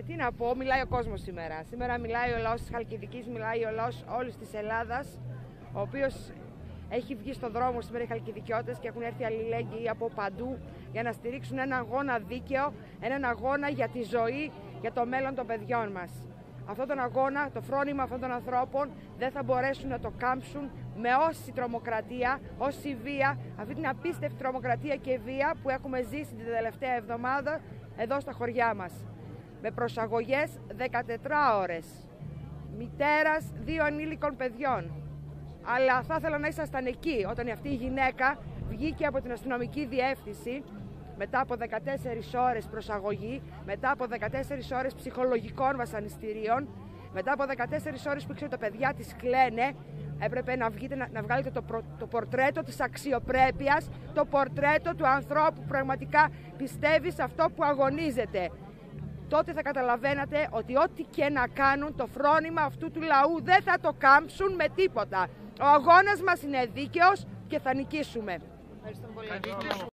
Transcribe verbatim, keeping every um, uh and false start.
τι να πω, μιλάει ο κόσμος σήμερα. Σήμερα μιλάει ο λαός της Χαλκιδικής, μιλάει ο λαός όλης της Ελλάδας, ο οποίος έχει βγει στον δρόμο σήμερα οι χαλκιδικιώτες και έχουν έρθει αλληλέγγυοι από παντού για να στηρίξουν έναν αγώνα δίκαιο, έναν αγώνα για τη ζωή, για το μέλλον των παιδιών μας. Αυτόν τον αγώνα, το φρόνημα αυτών των ανθρώπων δεν θα μπορέσουν να το κάμψουν με όση τρομοκρατία, όση βία, αυτή την απίστευτη τρομοκρατία και βία που έχουμε ζήσει την τελευταία εβδομάδα εδώ στα χωριά μας. Με προσαγωγές δεκατετράωρες, μητέρας δύο ανήλικων παιδιών. Αλλά θα ήθελα να ήσασταν εκεί όταν αυτή η γυναίκα βγήκε από την αστυνομική διεύθυνση μετά από δεκατέσσερις ώρες προσαγωγή, μετά από δεκατέσσερις ώρες ψυχολογικών βασανιστήριων, μετά από δεκατέσσερις ώρες που ήξερε τα παιδιά της κλαίνε, έπρεπε να, βγείτε, να, να βγάλετε το, προ, το πορτρέτο της αξιοπρέπειας, το πορτρέτο του ανθρώπου που πραγματικά πιστεύει σε αυτό που αγωνίζεται. Τότε θα καταλαβαίνατε ότι ό,τι και να κάνουν το φρόνημα αυτού του λαού δεν θα το κάμψουν με τίποτα. Ο αγώνας μας είναι δίκαιος και θα νικήσουμε. Ευχαριστώ πολύ.